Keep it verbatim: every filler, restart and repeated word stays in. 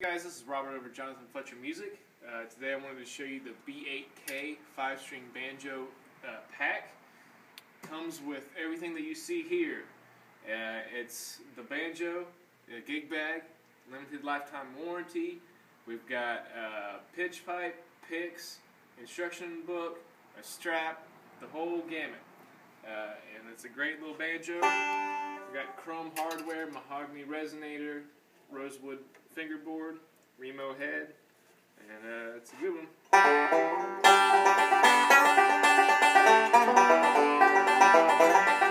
Hey guys, this is Robert over at Jonathan Fletcher Music. Uh, today I wanted to show you the B eight K five string banjo uh, pack. Comes with everything that you see here. Uh, it's the banjo, a gig bag, limited lifetime warranty. We've got uh, pitch pipe, picks, instruction book, a strap, the whole gamut. Uh, and it's a great little banjo. We've got chrome hardware, mahogany resonator, rosewood fingerboard, Remo head, and uh, it's a good one.